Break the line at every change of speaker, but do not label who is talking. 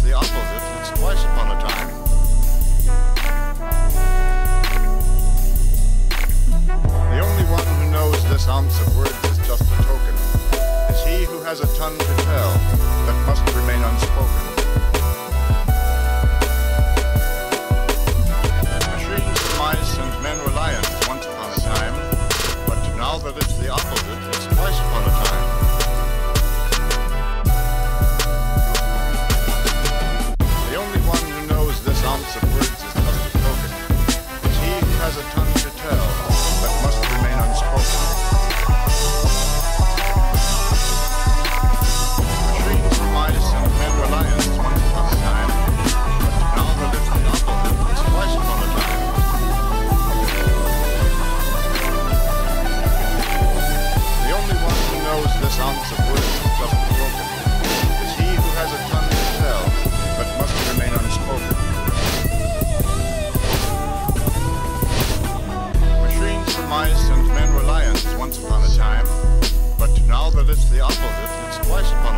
the opposite, it's twice upon a time. The only one who knows this ounce of words is just a token. It's he who has a tongue to tell that must remain unspoken. Machines were mice and men were lions once upon a time, but now that it's the opposite, it's twice upon a time. The only one who knows this ounce of words is just a token. It's he who has a tongue to tell that must remain unspoken. Machines were mice and men were lions once upon a time, but now that it's the opposite, it's twice upon a time. The only one who knows this ounce of words is just a token. It's he who has a tongue to tell that must remain unspoken. Machines were mice and men were lions once upon a time, but now that it's the opposite, it's twice upon a time.